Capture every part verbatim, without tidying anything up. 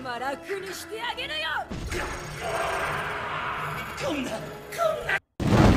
様楽にしてあげるよ。 こんなこんな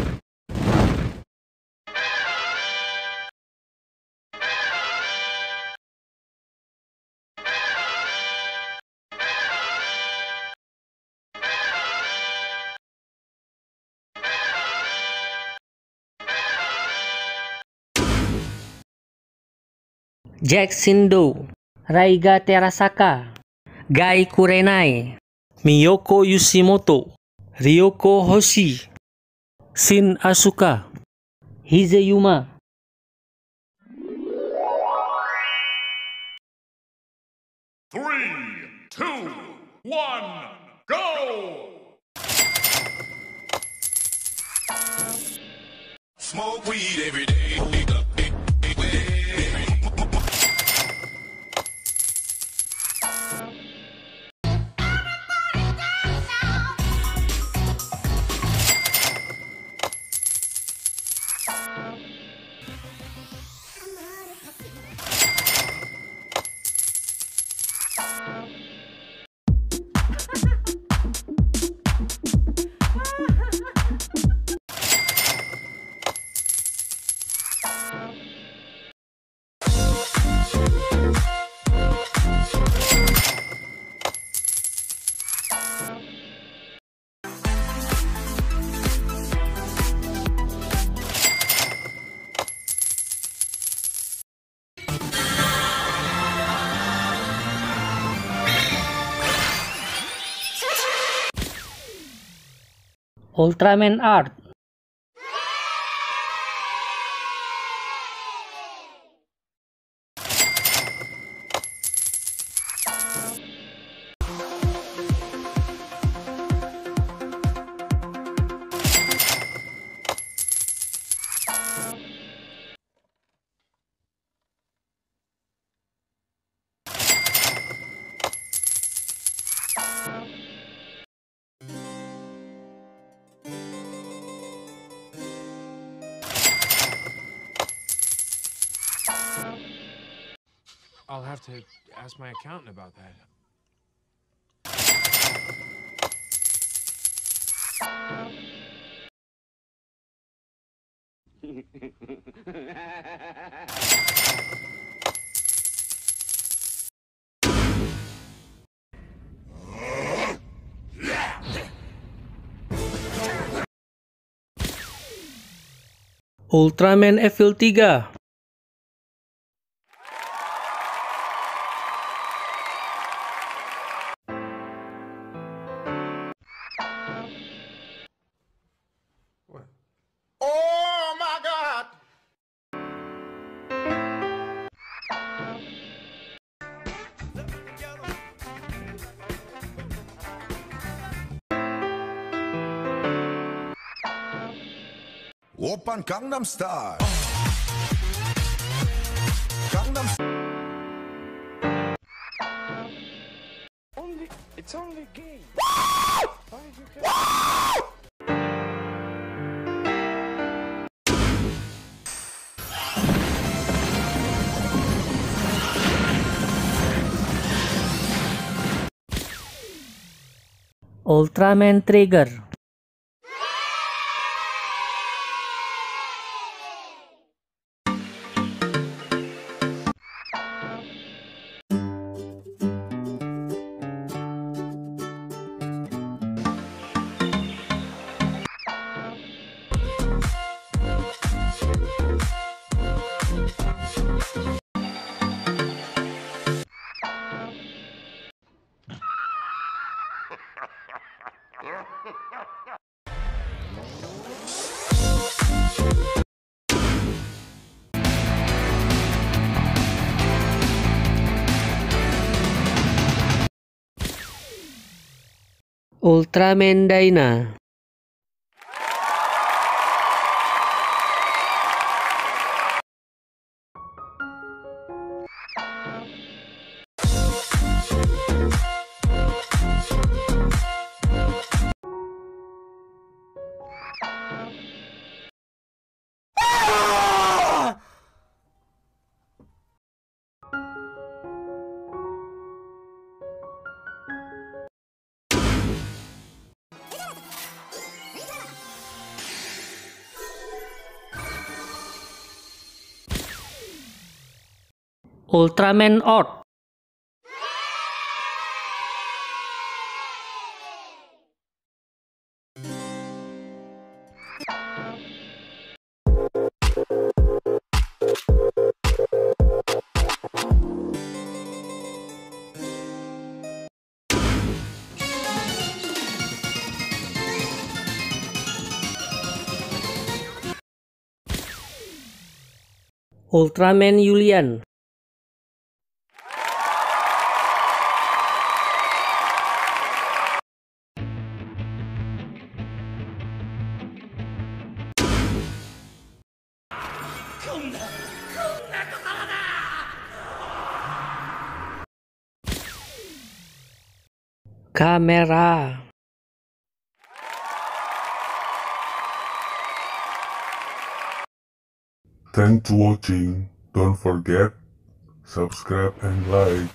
Jack Shindo, Raiga Terasaka, Gai Kurenai, Miyoko Yoshimoto, Ryoko Hoshi, Shin Asuka, Hizeyuma. Three, two, one, go! Smoke weed every day. Ultraman Art. I'll have to ask my accountant about that. Ultraman Evil tiga. Oh my God! Oppan Gangnam Style. Gangnam Only, it's only game. Why did you care? Ultraman Trigger. Ultraman Dyna. Ultraman Earth. Ultraman Yulian. Kamera. Thanks for watching. Don't forget, subscribe and like.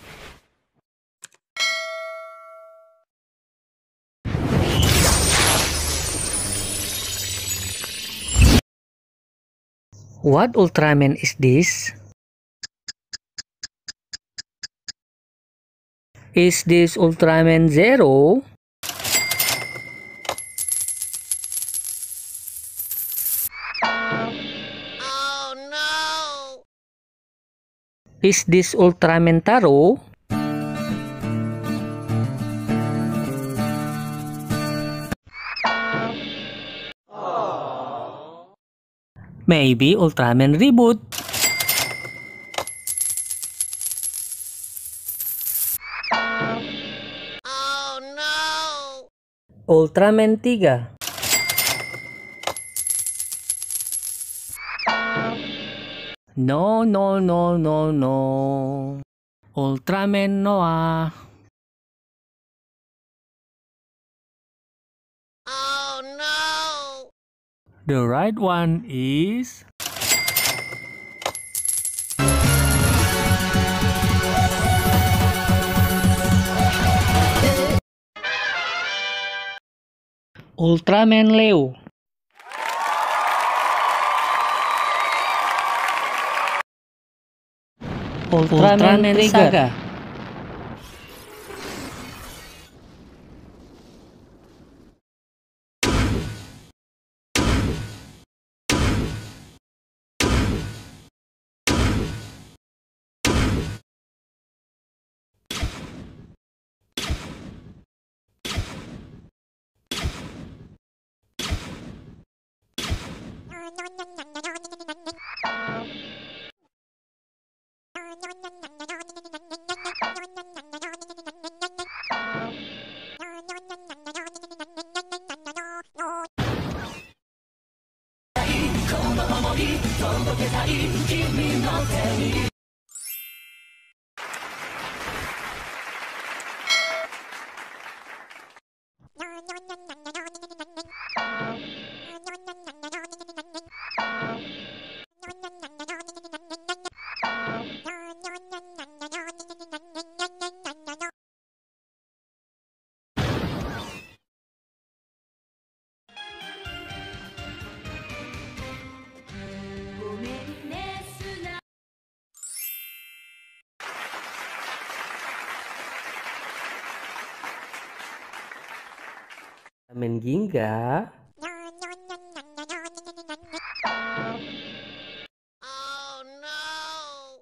What Ultraman is this? Is this Ultraman Zero? Oh no! Is this Ultraman Taro? Maybe Ultraman Reboot. Oh no! Ultraman tiga. No, no, no, no, no. Ultraman Noah. Oh no! The right one is... Ultraman Leo. Ultraman, Ultraman Saga. Ultraman Ginga. Oh no!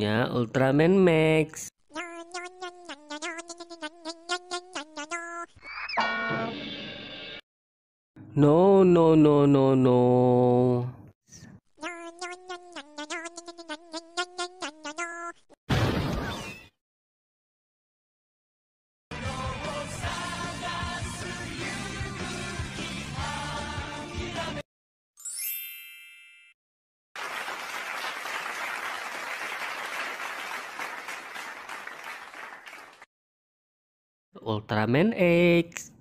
Ya, Ultraman Max. No, no, no, no, no. Ultraman X.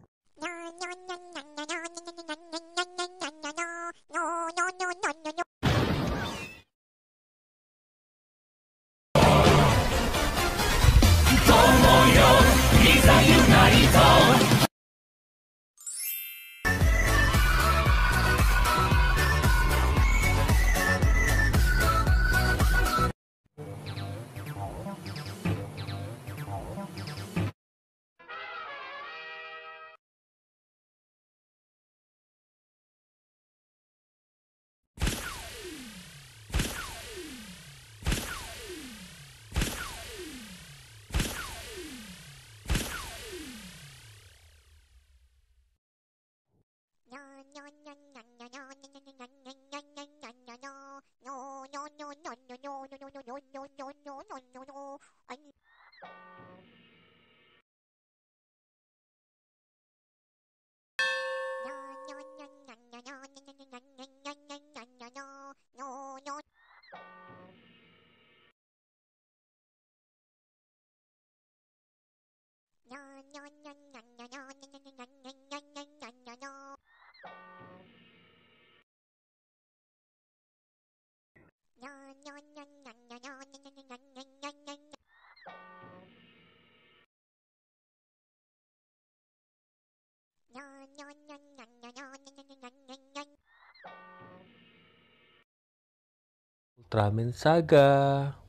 Ultraman Saga.